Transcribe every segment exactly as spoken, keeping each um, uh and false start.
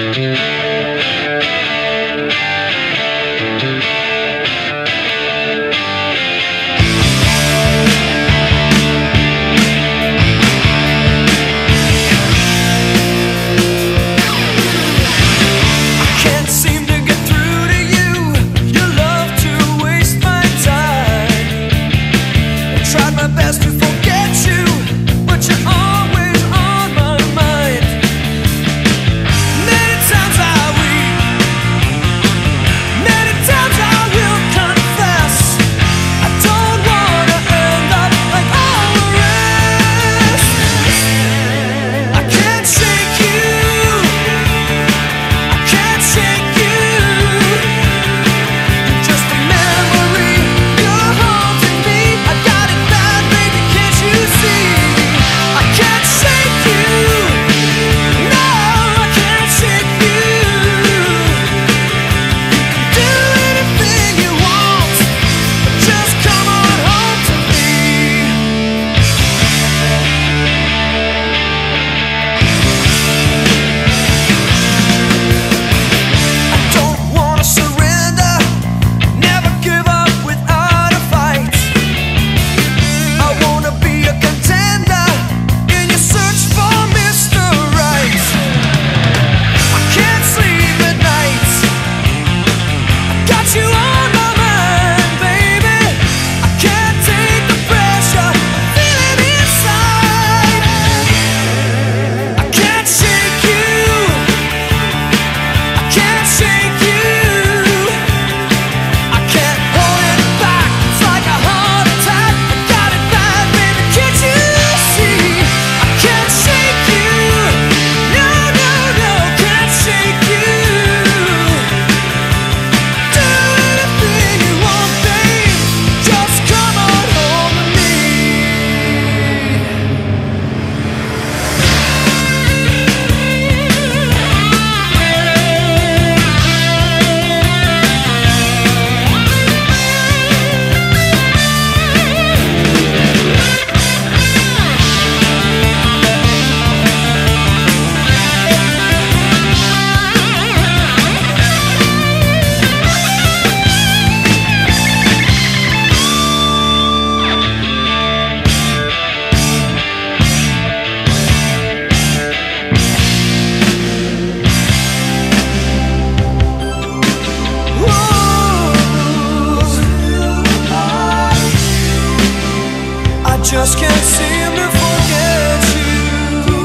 just can't seem to forget you.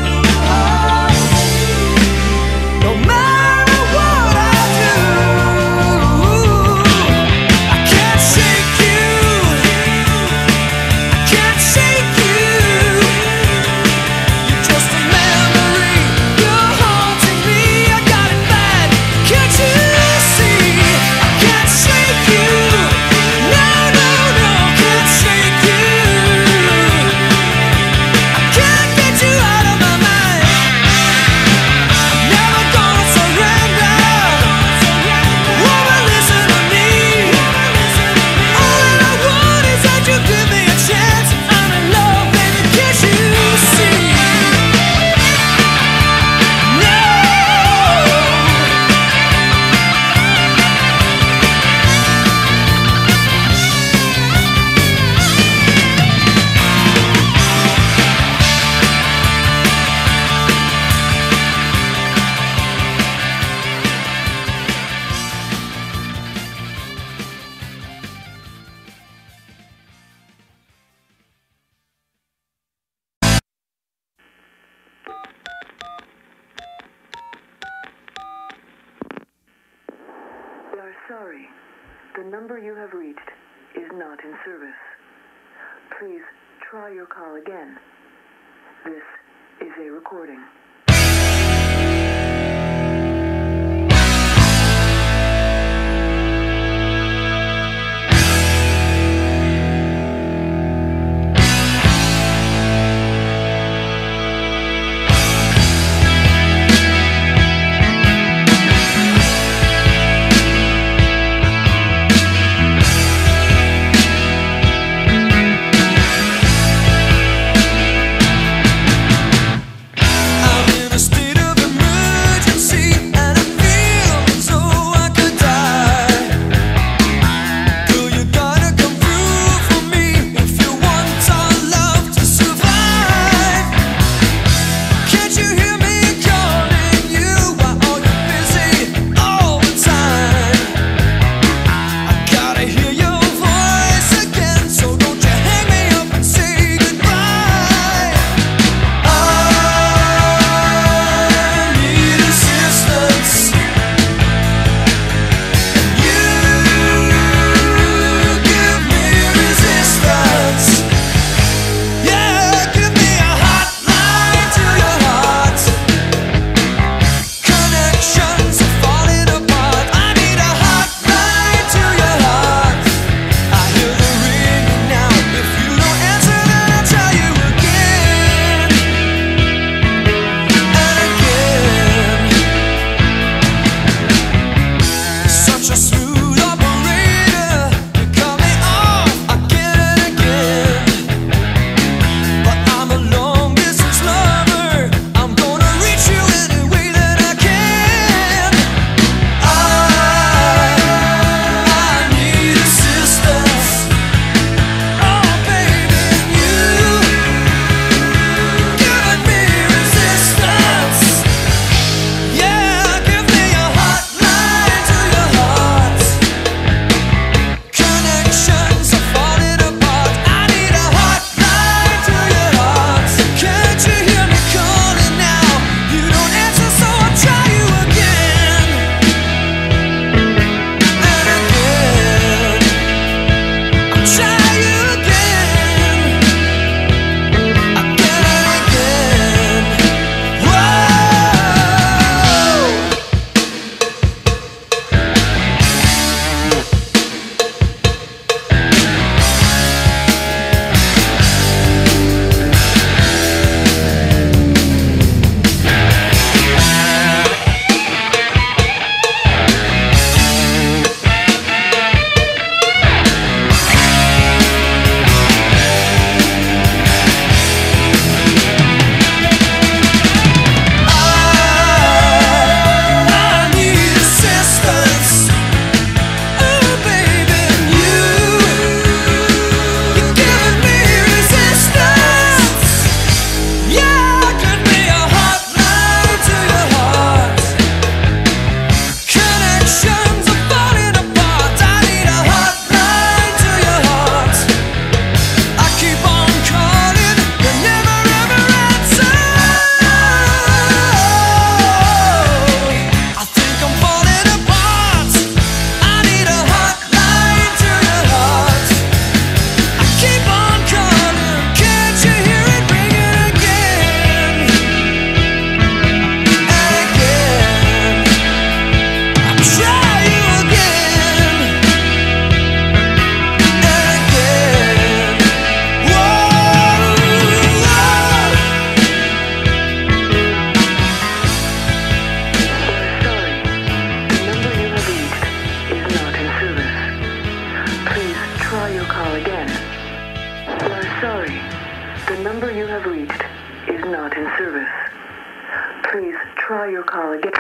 No matter what I do, I can't shake you. I can't shake you. You're just a memory. You're haunting me. I got it bad. Can't you see? I can't shake you. No, no, no, can't shake you. I can't get you out of my mind. I'm never gonna surrender. Woman, listen to me. All that I want is that you give me a chance. I'm in love, baby, can't you see? No. We are sorry. The number you have reached is not in service. Please try your call again. This is a recording. I have reached is not in service. Please try your call again.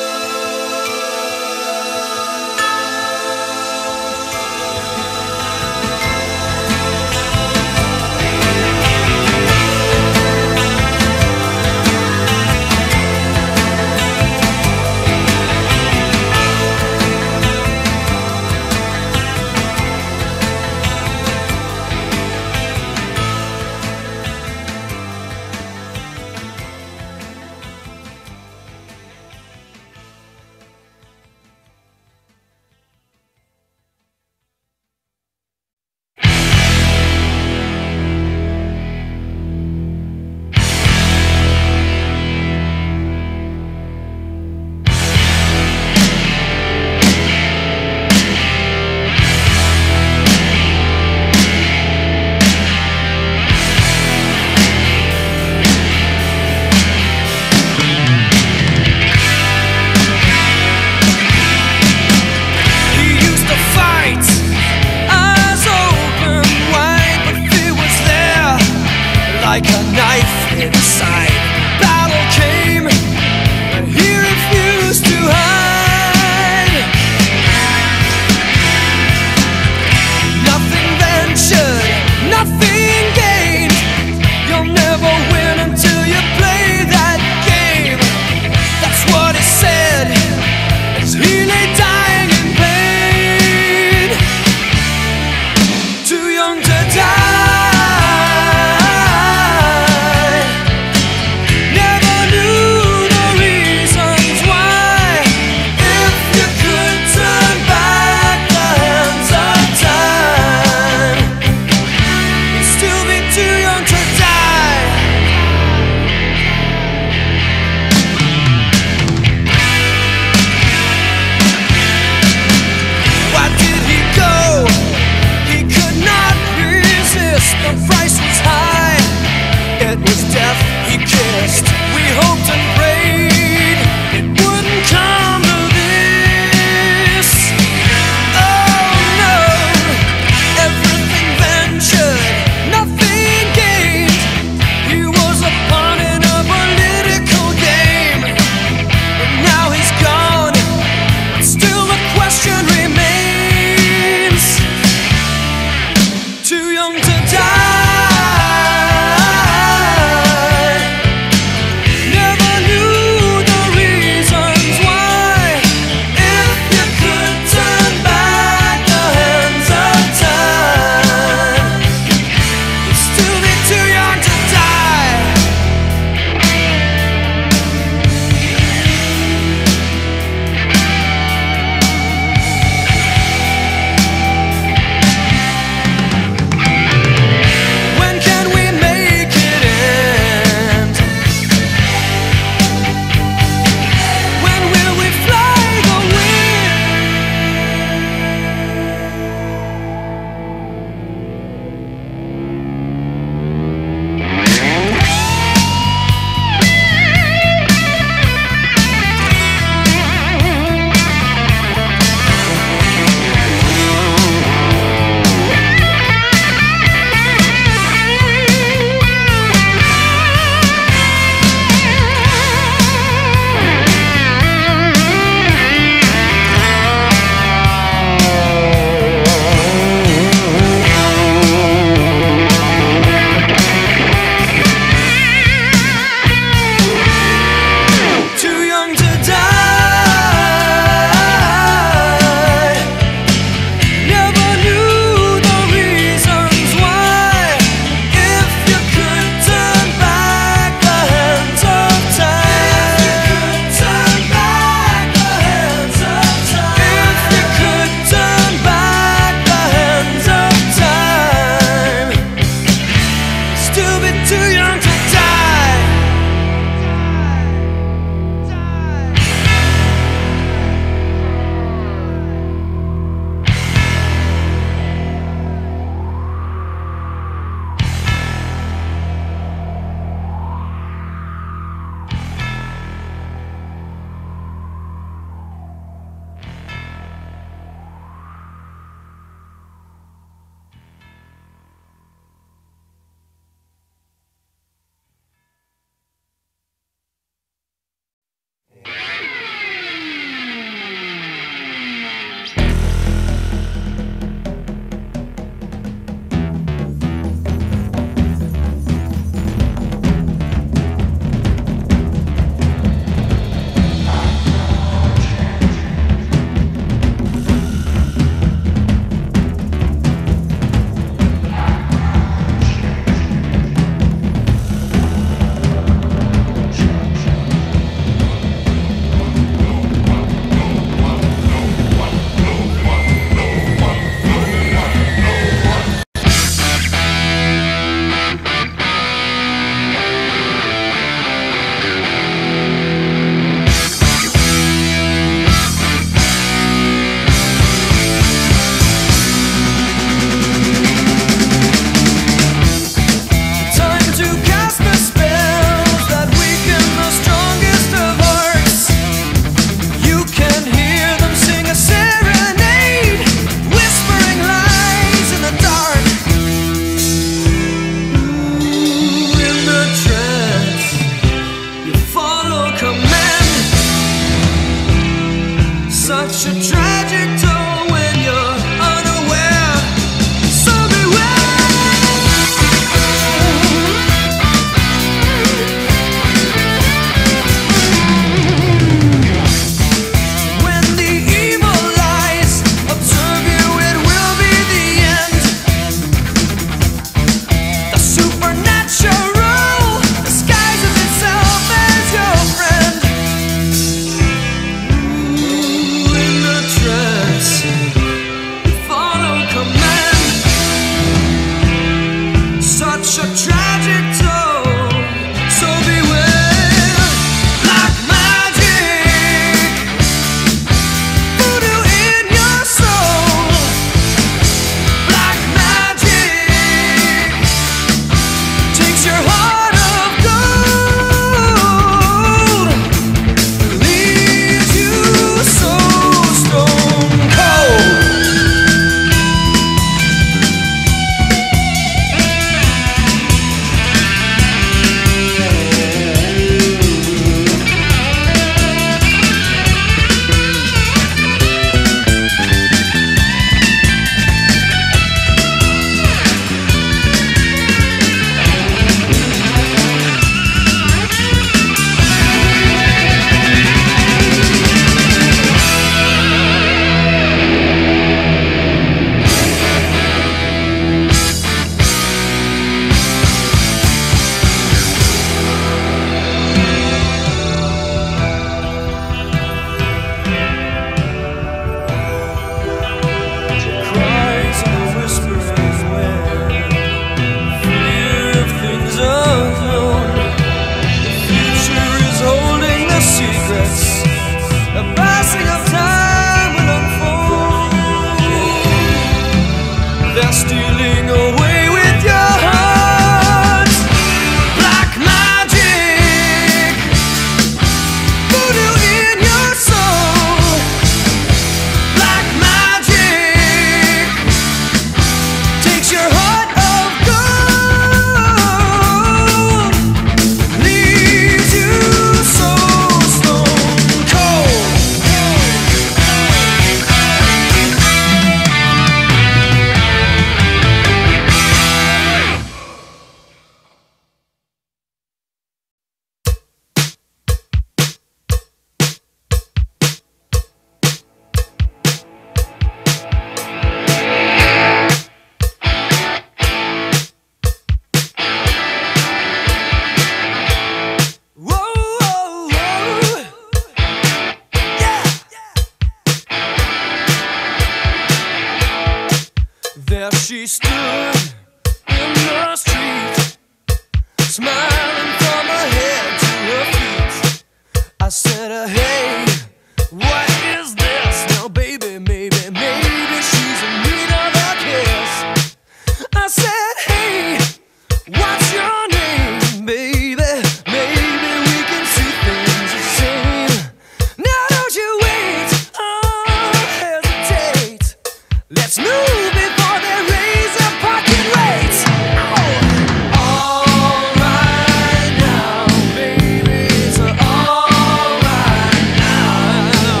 She stood in the street, smiling from her head to her feet. I said, uh, hey, what is this? Now, baby, maybe, maybe she's in need of a kiss. I said, hey, what's your name, baby? Maybe we can see things the same. Now don't you wait or hesitate. Let's move before they raise their pocket rates. Oh. All right now, baby, it's all right now.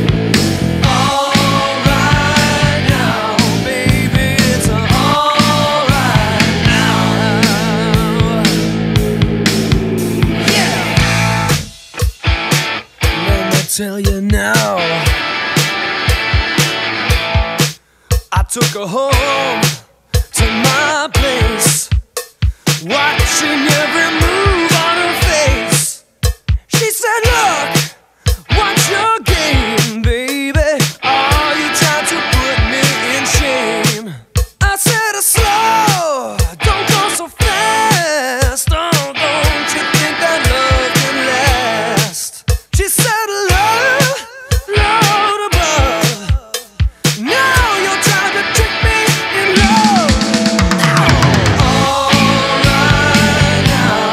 All right now, baby, it's all right now. Yeah. Let me tell you now, I took her home to my place, watching every move on her face. She said, look, what's your game, baby? Are you trying to put me in shame? I said, slow, don't go so fast. Oh, don't you think that love can last? She said, love, Lord above. Now you're trying to trick me in love. All right now,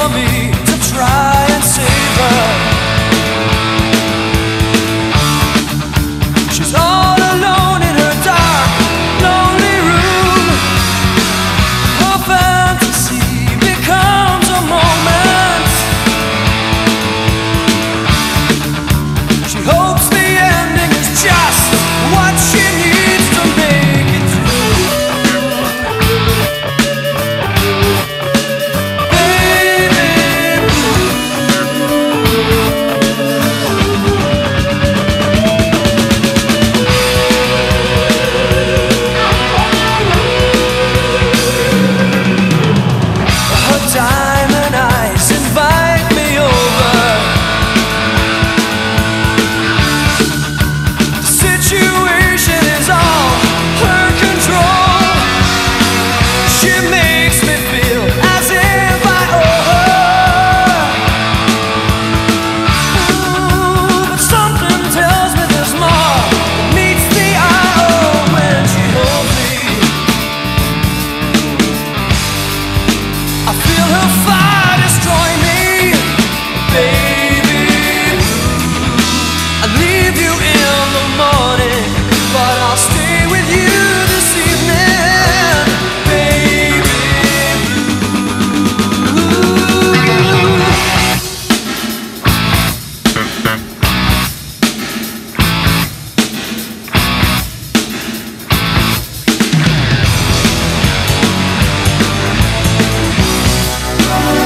for me to try and save her. She's all alone in her dark, lonely room. Her fantasy becomes a moment. She hopes the ending is just what she needs to make it through. Baby her diamond eyes invite me over. The situation is all her control. She makes me feel as if I owe her. Ooh, but something tells me there's more than meets the eye when she holds me. I feel her fire destroy me, baby. I leave you in the morning, but I'll stay with you this evening, baby. Ooh.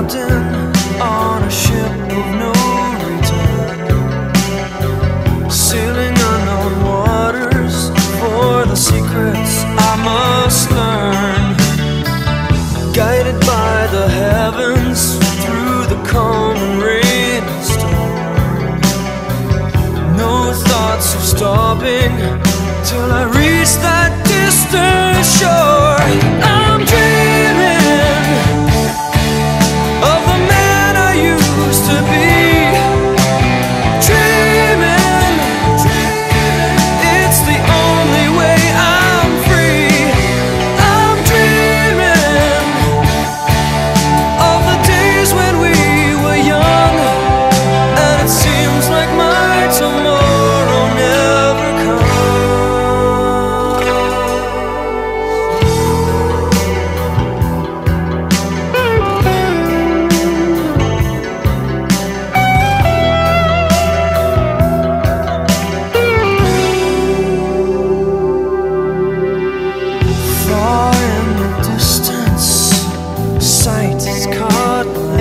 captain on a ship of no return, sailing unknown waters for the secrets I must learn. Guided by the heavens through the calm and rain and storm. No thoughts of stopping till I reach that distant shore. I'm dreaming of the man I used to be. Dreaming, it's the only way I'm free. I'm dreaming of the days when we were young, and it seems like my tomorrow never comes. Far in the distance, sight has caught my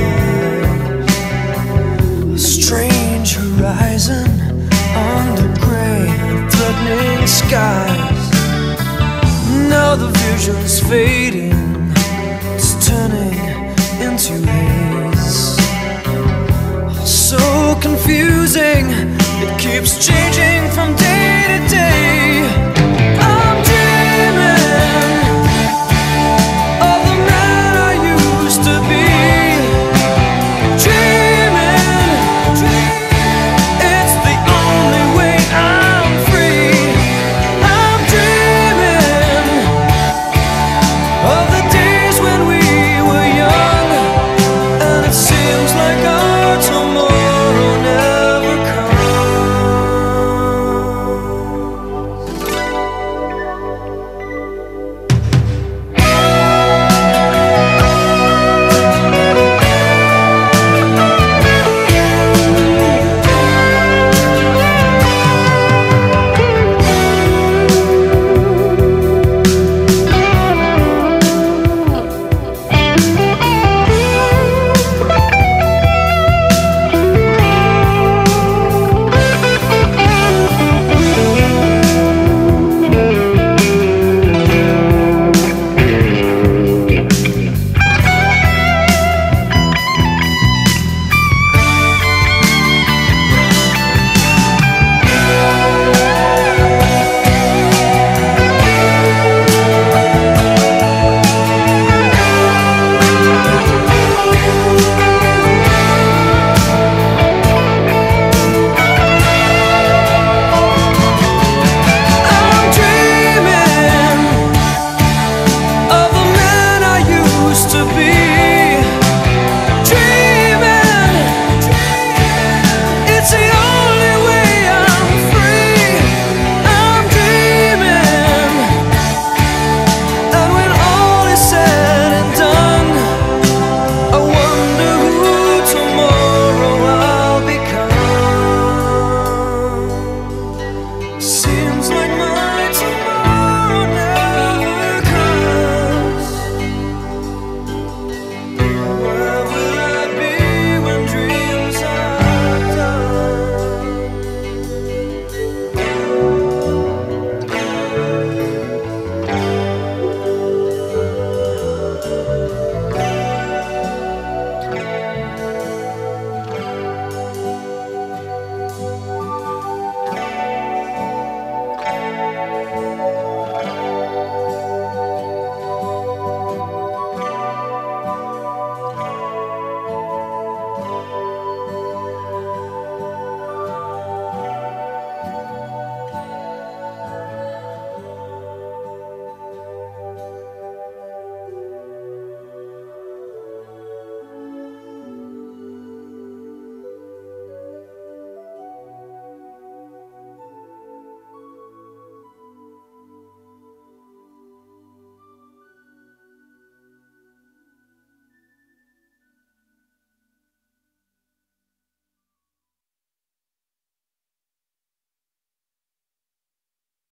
eye. A strange horizon under gray and threatening skies. Now the vision's fading, it's turning into haze. So confusing, it keeps changing from day to day.